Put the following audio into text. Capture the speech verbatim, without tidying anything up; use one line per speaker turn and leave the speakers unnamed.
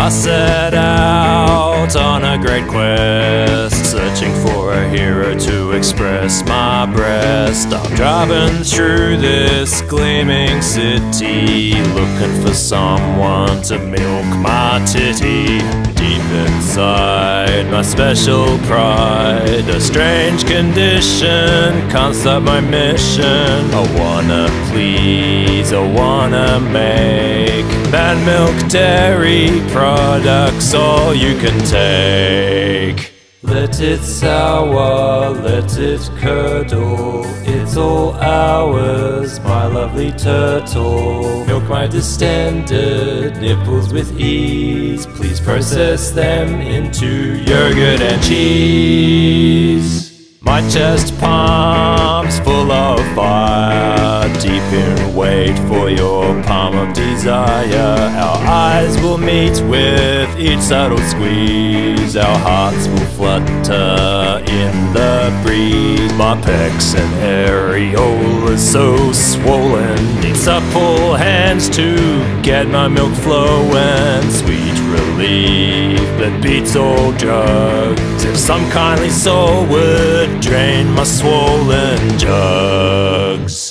I set out on a great quest, searching for a hero to express my breast. I'm driving through this gleaming city, looking for someone to milk my titty. Deep inside my special pride, a strange condition can't stop my mission. I wanna please, I wanna make Manmilk dairy products all you can take. Let it sour, let it curdle, it's all ours, my lovely turtle. Milk my distended nipples with ease, please process them into yogurt and cheese. My chest pumps full of fire, deep in wait for your palm of desire. Our eyes will meet with each subtle squeeze, our hearts will flutter in the breeze. My pecks and areolas so swollen, need supple hands to get my milk flowin'. Sweet relief that beats all drugs, if some kindly soul would drain my swollen jugs.